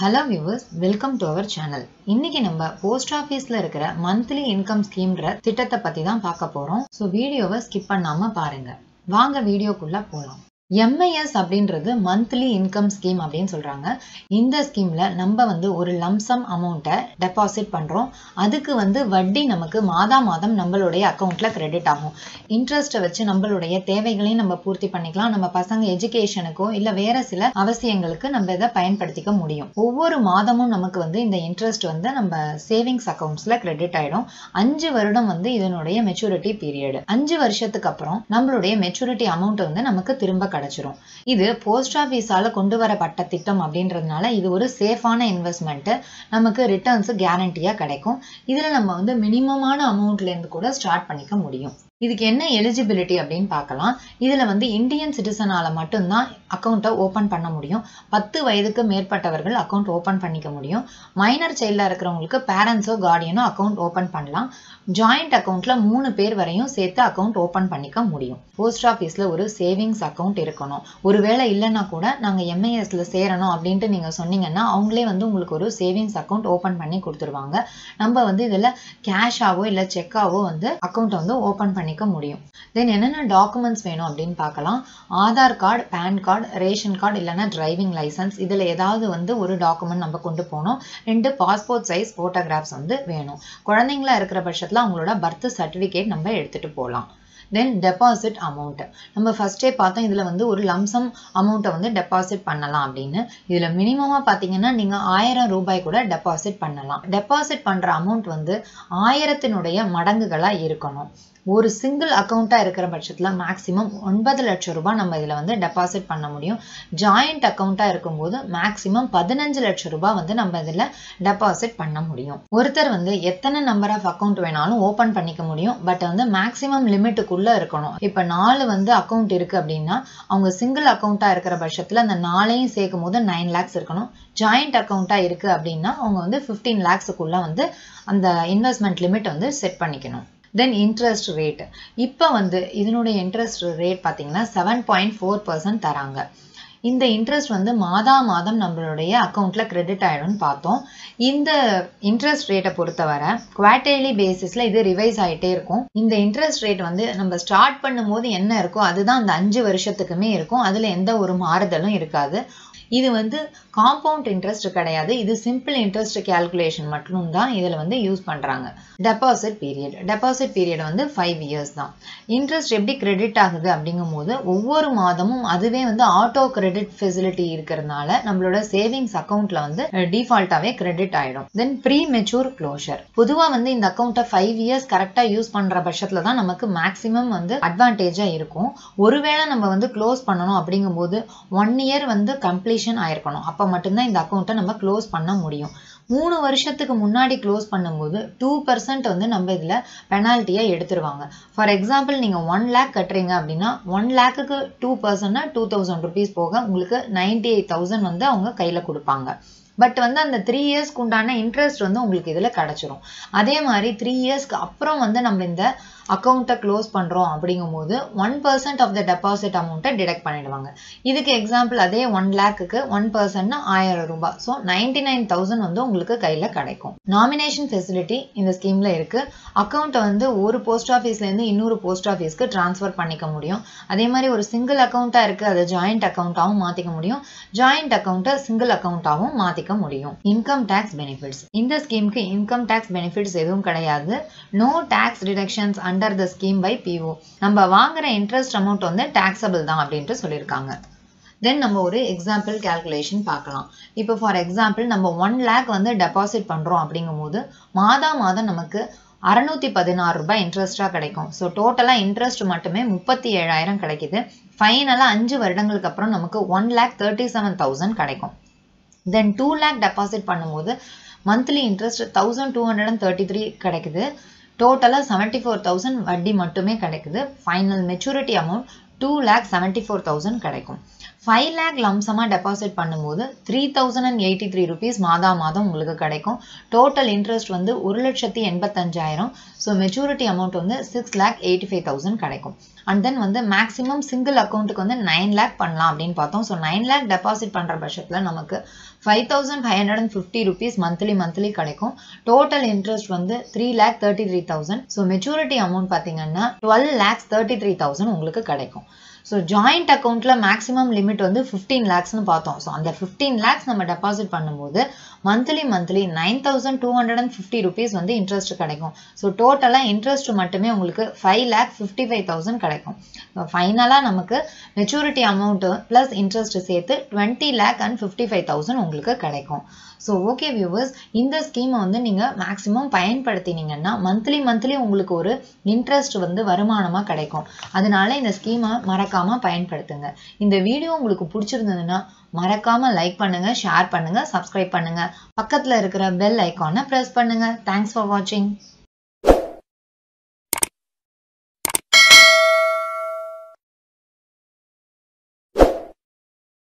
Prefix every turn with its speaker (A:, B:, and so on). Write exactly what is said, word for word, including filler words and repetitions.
A: Hello viewers, welcome to our channel. இன்னைக்கு நம்ம post officeல இருக்கிற monthly income schemeன்ற திட்டத்தை பத்தி தான் பார்க்க போறோம். So வீடியோவை skip பண்ணாம பாருங்க. வாங்க வீடியோக்குள்ள போலாம். M I S அப்படின்றது monthly income scheme அப்படின்னு சொல்றாங்க. இந்த ஸ்கீம்ல நம்ம வந்து ஒரு லம்சம் அமௌண்ட்டை டெபாசிட் பண்றோம். அதுக்கு வந்து வட்டி நமக்கு மாதா மாதம் நம்மளுடைய அக்கவுண்ட்ல கிரெடிட் ஆகும். இன்ட்ரெஸ்ட்டை வச்சு நம்மளுடைய தேவைகளையும் நம்ம பூர்த்தி பண்ணிக்கலாம். நம்ம பசங்க எஜுகேஷனுக்கோ இல்ல வேற சில அவசியங்களுக்கு நம்ம இதை பயன்படுத்திக்க முடியும். ஒவ்வொரு மாதமும் நமக்கு வந்து இந்த இன்ட்ரெஸ்ட் வந்து நம்ம சேவிங்ஸ் அக்கவுண்ட்ஸ்ல கிரெடிட் ஆயிடும். அஞ்சு வருடம் வந்து இதனுடைய மெச்சூரிட்டி பீரியட். அஞ்சு வருஷத்துக்கு அப்புறம் நம்மளுடைய மெச்சூரிட்டி அமௌண்ட் வந்து நமக்கு திரும்ப கிடைச்சிரும். இது போஸ்ட் ஆபீஸால கொண்டு வரப்பட்ட திட்டம் அப்படின்றதுனால இது ஒரு சேஃபான இன்வெஸ்ட்மெண்ட். நமக்கு ரிட்டர்ன்ஸ் கேரண்டியா கிடைக்கும். இதுல நம்ம வந்து மினிமமான அமௌண்ட்ல இருந்து கூட ஸ்டார்ட் பண்ணிக்க முடியும். இதுக்கு என்ன எலிஜிபிலிட்டி அப்படின்னு பார்க்கலாம். இதுல வந்து இந்தியன் சிட்டிசனால மட்டும்தான் அக்கௌண்ட்டை ஓபன் பண்ண முடியும். பத்து வயதுக்கு மேற்பட்டவர்கள் அக்கௌண்ட் ஓபன் பண்ணிக்க முடியும். மைனர் சைல்டா இருக்கிறவங்களுக்கு பேரண்ட்ஸோ கார்டியனோ அக்கௌண்ட் ஓபன் பண்ணலாம். ஜாயிண்ட் அக்கௌண்ட்ல மூணு பேர் வரையும் சேர்த்து அக்கௌண்ட் ஓபன் பண்ணிக்க முடியும். போஸ்ட் ஆபீஸ்ல ஒரு சேவிங்ஸ் அக்கௌண்ட் இருக்கணும். ஒருவேளை இல்லைன்னா கூட நாங்க M I S ல சேரணும் அப்படின்ட்டு நீங்க சொன்னீங்கன்னா அவங்களே வந்து உங்களுக்கு ஒரு சேவிங்ஸ் அக்கௌண்ட் ஓபன் பண்ணி கொடுத்துருவாங்க. நம்ம வந்து இதுல கேஷாவோ இல்ல செக்காவோ வந்து அக்கௌண்ட் வந்து ஓபன் பண்ணி முடியும். தென் என்னென்ன டாக்குமெண்ட்ஸ் வேணும் அப்படின்னு பார்க்கலாம். Aadhaar card, PAN card, ration card இல்லைன்னா டிரைவிங் லைசன்ஸ் இதுல ஏதாவது வந்து ஒரு டாக்குமெண்ட் நம்ம கொண்டு போகணும். ரெண்டு பாஸ்போர்ட் சைஸ் போட்டோகிராஃப்ஸ் வந்து வேணும். குழந்தைங்களா இருக்கிற பட்சத்துல அவங்களோட பர்த் சர்டிபிகேட் நம்ம எடுத்துட்டு போகலாம். தென் டெபாசிட் அமௌண்ட் நம்ம ஃபர்ஸ்டே பார்த்தோம். இதுல வந்து ஒரு லம்சம் அமௌண்ட்டை வந்து டெபாசிட் பண்ணலாம் அப்படின்னு. இதுல மினிமமா பாத்தீங்கன்னா நீங்க ஆயிரம் ரூபாய் கூட டெபாசிட் பண்ணலாம். டெபாசிட் பண்ற அமௌண்ட் வந்து ஆயிரத்தினுடைய மடங்குகளா இருக்கணும். ஒரு சிங்கிள் அக்கௌண்டா இருக்கிற பட்சத்துல மேக்சிமம் ஒன்பது லட்சம் ரூபாய் நம்ம இதுல வந்து டெபாசிட் பண்ண முடியும். ஜாயிண்ட் அக்கௌண்டா இருக்கும்போது மேக்சிமம் பதினஞ்சு லட்சம் ரூபாய் வந்து நம்ம இதுல டெபாசிட் பண்ண முடியும். ஒருத்தர் வந்து எத்தனை நம்பர் ஆஃப் அக்கௌண்ட் வேணாலும் ஓபன் பண்ணிக்க முடியும். பட் வந்து மேக்சிமம் லிமிட்டுக்குள்ள இருக்கணும். இப்ப நாலு வந்து அக்கௌண்ட் இருக்கு அப்படின்னா அவங்க சிங்கிள் அக்கௌண்டா இருக்கிற பட்சத்துல அந்த நாளையும் சேர்க்கும் போது நைன் லேக்ஸ் இருக்கணும். ஜாயிண்ட் அக்கௌண்டா இருக்கு அப்படின்னா அவங்க வந்து பிப்டீன் லேக்ஸுக்குள்ள வந்து அந்த இன்வெஸ்ட்மெண்ட் லிமிட் வந்து செட் பண்ணிக்கணும். Then interest rate. இப்போ வந்து இதனுடைய இன்ட்ரெஸ்ட் ரேட் பார்த்தீங்கன்னா செவன் பாயிண்ட் ஃபோர் பர்சன்ட் தராங்க. இந்த இன்ட்ரெஸ்ட் வந்து மாதா மாதம் நம்மளுடைய அக்கௌண்ட்ல கிரெடிட் ஆயிடும்னு பார்த்தோம். இந்த இன்ட்ரெஸ்ட் ரேட்டை பொறுத்தவரை குவார்டர்லி பேசிஸ்ல இது ரிவைஸ் ஆகிட்டே இருக்கும். இந்த இன்ட்ரெஸ்ட் ரேட் வந்து நம்ம ஸ்டார்ட் பண்ணும் போது என்ன இருக்கோ அதுதான் அந்த அஞ்சு வருஷத்துக்குமே இருக்கும். அதுல எந்த ஒரு மாறுதலும் இருக்காது. இது வந்து காம்பவுண்ட் இன்ட்ரெஸ்ட் கிடையாது. இது சிம்பிள் இன்ட்ரெஸ்ட் கால்குலேஷன் மட்டும் தான் இதுல வந்து யூஸ் பண்றாங்க. டெபாசிட் பீரியட் டெபாசிட் பீரியட் வந்து ஃபைவ் இயர்ஸ் தான். இன்ட்ரெஸ்ட் எப்படி கிரெடிட் ஆகுது அப்படிங்கும் போது ஒவ்வொரு மாதமும் அதுவே வந்து ஆட்டோ கிரெடிட் ஃபெசிலிட்டி இருக்கிறதுனால நம்மளோட சேவிங்ஸ் அக்கௌண்ட்ல வந்து டிஃபால்ட்டாவே கிரெடிட் ஆயிடும். Then premature closure. பொதுவா வந்து இந்த அக்கௌண்ட்டை ஃபைவ் இயர்ஸ் கரெக்டா யூஸ் பண்ற பட்சத்துல தான் நமக்கு மேக்சிமம் வந்து அட்வான்டேஜா இருக்கும். ஒருவேளை நம்ம வந்து க்ளோஸ் பண்ணணும் அப்படிங்கும் போது ஒன் இயர் வந்து கம்ப்ளீஷன் ஆயிருக்கணும். அப்ப மட்டும்தான் இந்த அக்கௌண்ட்டை நம்ம க்ளோஸ் பண்ண முடியும். மூணு வருஷத்துக்கு முன்னாடி க்ளோஸ் பண்ணும்போது டூ பர்சன்ட் வந்து நம்ம இதுல பெனால்ட்டியா எடுத்துருவாங்க. ஃபார் எக்ஸாம்பிள் நீங்க ஒன் லேக் கட்டுறீங்க அப்படின்னா ஒன் லேக்குக்கு டூ பர்சன்ட்னா டூ தௌசண்ட் ருபீஸ் போக உங்களுக்கு நைன்டி எயிட் தௌசண்ட் வந்து அவங்க கையில கொடுப்பாங்க. பட் வந்து அந்த த்ரீ இயர்ஸ்க்கு உண்டான இன்ட்ரெஸ்ட் வந்து உங்களுக்கு இதுல கிடைச்சிரும். அதே மாதிரி த்ரீ இயர்ஸ்க்கு அப்புறம் வந்து நம்ம இந்த அக்கௌண்ட்டை க்ளோஸ் பண்றோம் அப்படிங்கும் போது one percent of the deposit அமௌண்ட்டை டிடெக்ட் பண்ணிடுவாங்க. இதுக்கு எக்ஸாம்பிள் அதே ஒன் லேக்குக்கு ஒன் பர்சன்ட்னா ஆயிரம் ரூபாய். ஸோ நைன்டி நைன் தௌசண்ட் வந்து உங்களுக்கு கையில கிடைக்கும். நாமினேஷன் ஃபெசிலிட்டி இந்த ஸ்கீம்ல இருக்கு. அக்கௌண்ட்டை வந்து ஒரு போஸ்ட் ஆஃபீஸ்ல இருந்து இன்னொரு போஸ்ட் ஆஃபீஸ்க்கு டிரான்ஸ்ஃபர் பண்ணிக்க முடியும். அதே மாதிரி ஒரு சிங்கிள் அக்கௌண்டா இருக்கு அதை ஜாயிண்ட் அக்கௌண்டாவும் மாத்திக்க முடியும். ஜாயிண்ட் அக்கௌண்ட்டை சிங்கிள் அக்கௌண்டாவும் மாத்திக்க முடியும். Income tax benefits. இந்த ஸ்கீமுக்கு இன்கம் டாக்ஸ் பெனிஃபிட்ஸ் எதுவும் கிடையாது. No tax deductions under the scheme by P O. நம்ம வாங்குற இன்ட்ரெஸ்ட் அமௌண்ட் வந்து டாக்ஸபிள் தான் அப்படின்ட்டு சொல்லியிருக்காங்க. தென் நம்ம ஒரு எக்ஸாம்பிள் கால்குலேஷன் பார்க்கலாம். இப்போ ஃபார் எக்ஸாம்பிள் நம்ம ஒன் லேக் வந்து டெபாசிட் பண்றோம் அப்படிங்கும் போது மாதா மாதம் நமக்கு அறுநூத்தி பதினாறு ரூபாய் இன்ட்ரெஸ்டா கிடைக்கும். ஸோ டோட்டலா இன்ட்ரெஸ்ட் மட்டுமே முப்பத்தி ஏழாயிரம் கிடைக்குது. ஃபைனலா அஞ்சு வருடங்களுக்கு அப்புறம் நமக்கு one lakh thirty seven thousand கிடைக்கும். தென் டூ லேக் டெபாசிட் பண்ணும்போது monthly interest thousand two hundred and thirty three கிடைக்குது. டோட்டலா செவன்டி ஃபோர் தௌசண்ட் வட்டி மட்டுமே கிடைக்குது. Final maturity amount two lakh seventy four thousand கிடைக்கும். ஃபைவ் லேக் லம்சமாக டெபாசிட் பண்ணும்போது three thousand eighty three rupees மாதா மாதம் உங்களுக்கு கிடைக்கும். டோட்டல் இன்ட்ரெஸ்ட் வந்து ஒரு லட்சத்தி எண்பத்தஞ்சாயிரம். ஸோ மெச்சூரிட்டி அமௌண்ட் வந்து six lakh eighty five thousand கிடைக்கும். அண்ட் தென் வந்து மேக்ஸிமம் சிங்கிள் அக்கௌண்ட்டுக்கு வந்து நைன் லேக் பண்ணலாம் அப்படின்னு பார்த்தோம். ஸோ நைன் லேக் டெபாசிட் பண்ணுற பட்சத்தில் நமக்கு five thousand five hundred and fifty rupees monthly monthly கிடைக்கும். டோட்டல் இன்ட்ரெஸ்ட் வந்து three lakh thirty three thousand. So maturity amount பார்த்தீங்கன்னா twelve lakhs thirty three thousand உங்களுக்கு கிடைக்கும். ஸோ ஜாயிண்ட் அக்கௌண்ட்டில் மேக்ஸிமம் லிமிட் வந்து ஃபிஃப்டீன் லேக்ஸ்னு பார்த்தோம். ஸோ அந்த ஃபிஃப்டீன் லேக்ஸ் நம்ம டெபாசிட் பண்ணும்போது monthly monthly nine thousand two hundred and fifty rupees வந்து இன்ட்ரெஸ்ட் கிடைக்கும். ஸோ டோட்டலாக இன்ட்ரெஸ்ட் மட்டுமே உங்களுக்கு five lakh fifty five thousand கிடைக்கும். ஃபைனலாக நமக்கு மெச்சூரிட்டி அமௌண்ட்டு ப்ளஸ் இன்ட்ரெஸ்ட் சேர்த்து twenty lakh and fifty five thousand உங்களுக்கு கிடைக்கும். ஸோ ஓகே வியூவர்ஸ், இந்த ஸ்கீமை வந்து நீங்கள் மேக்ஸிமம் பயன்படுத்தினீங்கன்னா மந்த்லி மந்த்லி உங்களுக்கு ஒரு இன்ட்ரெஸ்ட் வந்து வருமானமாக கிடைக்கும். அதனால இந்த ஸ்கீமை மறக்காமல் பயன்படுத்துங்க. இந்த வீடியோ உங்களுக்கு பிடிச்சிருந்ததுன்னா மறக்காமல் லைக் பண்ணுங்கள், ஷேர் பண்ணுங்கள், சப்ஸ்கிரைப் பண்ணுங்கள். பக்கத்தில் இருக்கிற பெல் ஐக்கானை ப்ரெஸ் பண்ணுங்கள். தேங்க்ஸ் ஃபார் வாட்சிங்.